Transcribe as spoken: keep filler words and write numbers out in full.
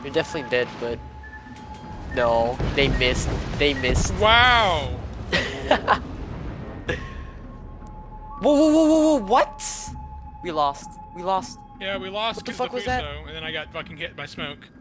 You're definitely dead, but no, they missed. They missed. Wow. Whoa, whoa, whoa, whoa, whoa! What? We lost. We lost. Yeah, we lost What the because of fuck the was that? Fuso, and then I got fucking hit by smoke.